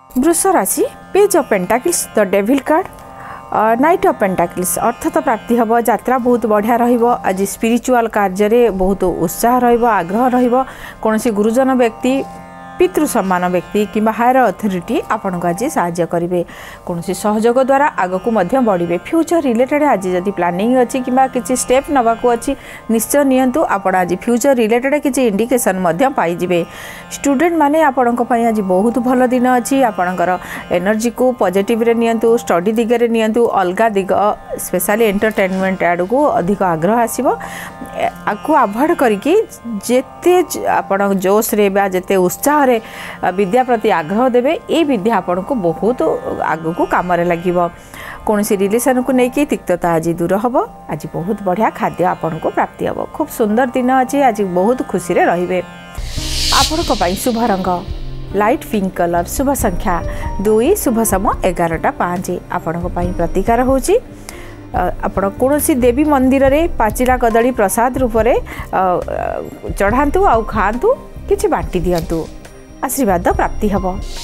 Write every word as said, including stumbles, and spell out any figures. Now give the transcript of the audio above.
वृष राशि page of pentacles the devil card knight of pentacles अर्थ तो प्राप्ति हम यात्रा बहुत बढ़िया रज स्पिरिचुअल कार्य बहुत उत्साह रग्रह रोसी गुरुजन व्यक्ति पितृ सम्मान व्यक्ति कि हायर अथॉरिटी आपन को आज साहाय्य करेंगे कौन सहयोग द्वारा आग को बढ़े फ्यूचर रिलेटेड आज जदि प्लानिंग अच्छी कि किसी स्टेप नवाक अच्छी निश्चय नियंतु आपण आज फ्यूचर रिलेटेड किसी इंडिकेशन पाइबे स्टूडेंट माने आपण आज बहुत भल दिन अच्छी आपणकर एनर्जी को पॉजिटिव रे नियंतु स्टडी दिगरे नियंतु अलग दिग स्पेशली एंटरटेनमेंट आड़ को अधिक आग्रह आसीबो आपको अवॉइड करके जेते आपण जोश रे बा जेते उत्साह विद्या प्रति आग्रह देवे ये विद्या आपन को बहुत आग को कम लगे कौन सी रिलेशन को लेकिन तिक्तता आज दूर हम आज बहुत बढ़िया खाद्य आपन को प्राप्ति हम खूब सुंदर दिन अच्छे आज बहुत खुशी रे रहिबे आपण शुभ रंग लाइट पिंक कलर शुभ संख्या दुई शुभ समय एगारटा पाँच आपण प्रतिकार होची आपण कौन सी देवी मंदिर रे पाचिला कदली प्रसाद रूप से चढ़ातु आउ खातु कि बांटी दिंतु आशीर्वाद प्राप्ति हम।